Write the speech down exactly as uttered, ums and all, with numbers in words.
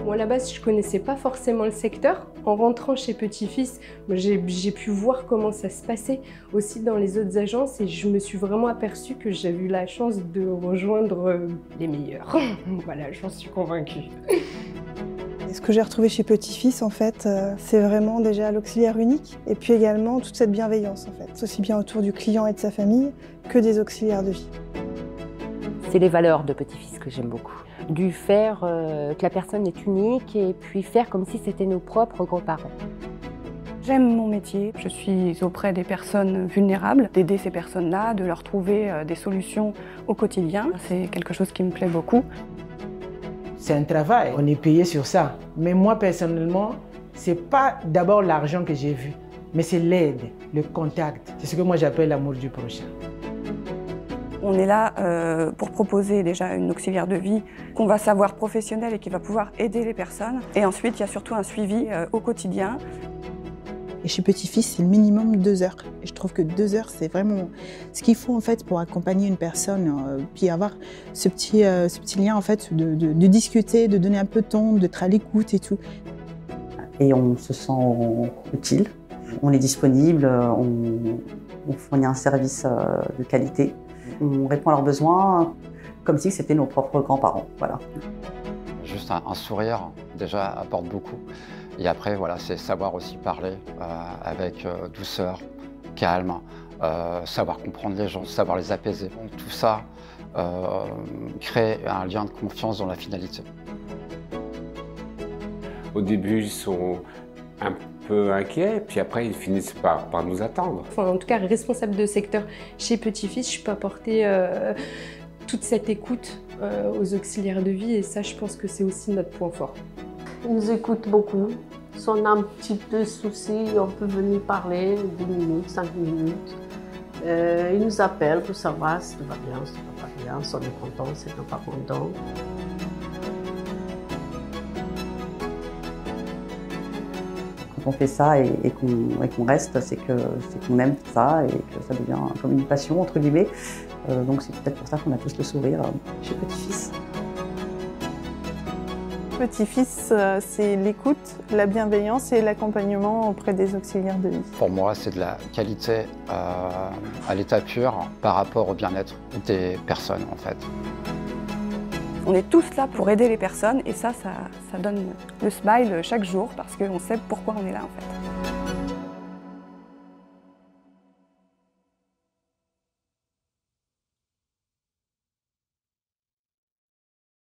Moi, à la base, je ne connaissais pas forcément le secteur. En rentrant chez Petit-Fils, j'ai pu voir comment ça se passait aussi dans les autres agences et je me suis vraiment aperçue que j'avais eu la chance de rejoindre les meilleurs. Voilà, j'en suis convaincue. Ce que j'ai retrouvé chez Petit-Fils, en fait, c'est vraiment déjà l'auxiliaire unique et puis également toute cette bienveillance, en fait, aussi bien autour du client et de sa famille que des auxiliaires de vie. C'est les valeurs de Petit-Fils que j'aime beaucoup. Du faire euh, que la personne est unique et puis faire comme si c'était nos propres grands-parents. J'aime mon métier, je suis auprès des personnes vulnérables, d'aider ces personnes-là, de leur trouver euh, des solutions au quotidien. C'est quelque chose qui me plaît beaucoup. C'est un travail, on est payé sur ça. Mais moi personnellement, c'est pas d'abord l'argent que j'ai vu, mais c'est l'aide, le contact. C'est ce que moi j'appelle l'amour du prochain. On est là euh, pour proposer déjà une auxiliaire de vie qu'on va savoir professionnelle et qui va pouvoir aider les personnes. Et ensuite, il y a surtout un suivi euh, au quotidien. Et chez Petit-Fils, c'est le minimum deux heures. Et je trouve que deux heures, c'est vraiment ce qu'il faut en fait pour accompagner une personne, euh, puis avoir ce petit, euh, ce petit lien en fait de, de, de discuter, de donner un peu de temps, d'être à l'écoute et tout. Et on se sent utile, on est disponible, on, on fournit un service de qualité. On répond à leurs besoins comme si c'était nos propres grands-parents. Voilà. Juste un, un sourire, déjà, apporte beaucoup. Et après, voilà, c'est savoir aussi parler euh, avec euh, douceur, calme, euh, savoir comprendre les gens, savoir les apaiser. Donc, tout ça euh, crée un lien de confiance dans la finalité. Au début, ils sont un peu inquiets, puis après, ils finissent par, par nous attendre. Enfin, en tout cas, responsable de secteur chez Petit-Fils, je peux apporter euh, toute cette écoute euh, aux auxiliaires de vie et ça, je pense que c'est aussi notre point fort. Ils nous écoutent beaucoup. Si on a un petit peu de soucis, on peut venir parler dix minutes, cinq minutes. Euh, ils nous appellent pour savoir si tout va bien, si tout va pas bien, si on est content, si on n'est pas content. Quand on fait ça et, et qu'on qu'on reste, c'est que c'est qu'on aime ça et que ça devient comme une passion, entre guillemets. Euh, donc c'est peut-être pour ça qu'on a tous le sourire chez Petit-Fils. Petit-Fils, c'est l'écoute, la bienveillance et l'accompagnement auprès des auxiliaires de vie. Pour moi, c'est de la qualité euh, à l'état pur par rapport au bien-être des personnes, en fait. On est tous là pour aider les personnes et ça, ça, ça donne le smile chaque jour parce qu'on sait pourquoi on est là, en fait.